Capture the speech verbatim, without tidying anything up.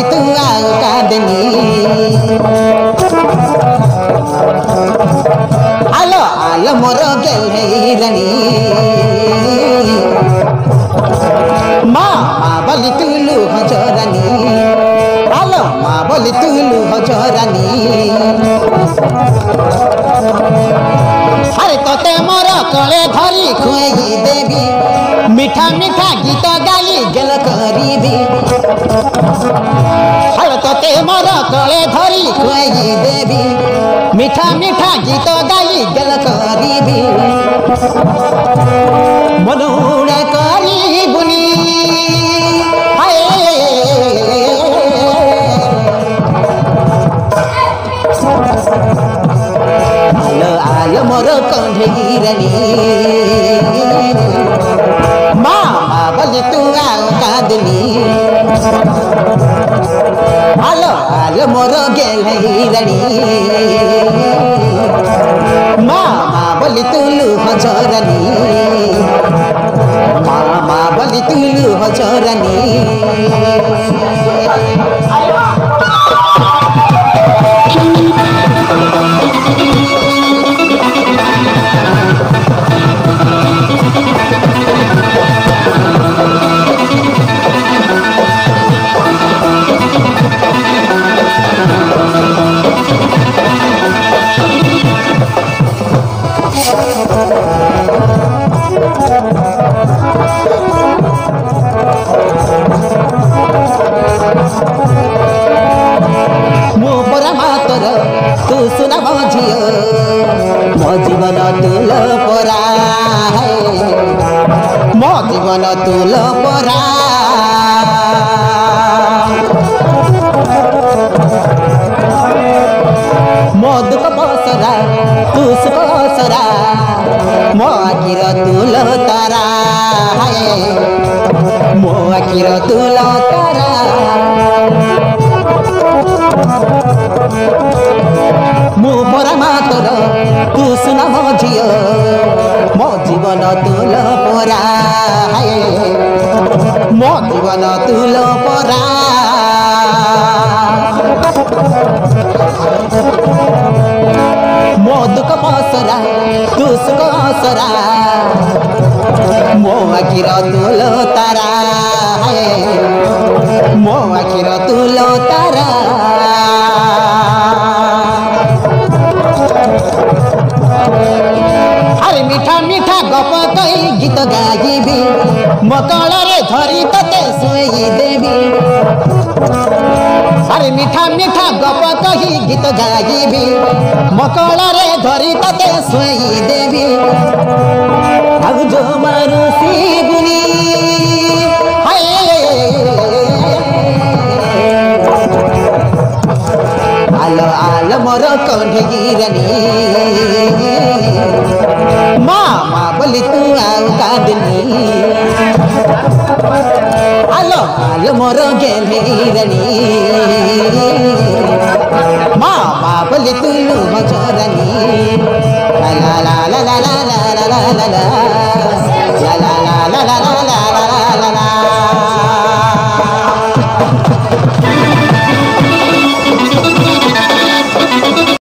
ବୋଲି ତୁ ଆଉ କାନ୍ଦେନି ଆଲୋ ଆଲୋ ମୋର ଗେହ୍ଲେଇରାଣୀ ମା ମା ବୋଲି ତୁ ଲୁହ ଝରାନି ଆଲୋ ମା ବୋଲି ତୁ ଲୁହ ଝରାନି আরে তোতে মোর কলে ধরি খুঁই দেবি মিঠা মিঠা গীত গাই গেল করিবি আরে তোতে মোর কলে ধরি খুঁই দেবি মিঠা মিঠা গীত গাই গেল করিবি মনুড়ে করিবুনি আলো আলো মোর কণ্ঠেইরানী মা মা বলি তু আও কাঁদনি আলো আলো মোর গেহ্লেইরানী মা মা বলি তু লুহ ঝরানি মা মা বলি তু লুহ ঝরানি तू सुना मो झियो मो जीवन तुल परा मो जीवन तुल परा मो दुख बसरा तू सुख सरा मो आखिर तुल तारा मो आखिर तुल तारा मु परा मातर तू सुना मो झियो मो जीवन तुल परा मो जीवन तुल परा मो दुख पसरा तू सुख सरा मो आखिर तुल तारा मो आखिर तुल तारा अरे मीठा मीठा गप कही गीत गाइबी मकल धरी तते सुई देवी अरे मीठा मीठा गप कही गीत गाइबी मकल धरी तते सुई देवी अब जो मारुसी बुनी आलो आलो मोर कण्ठेइरानी मा मा बोली तू आउ कांदनी आलो आलो मोर गहेइरानी मा मा बोली तू लुह झरानी ला ला ला ला ला ला ला ला ला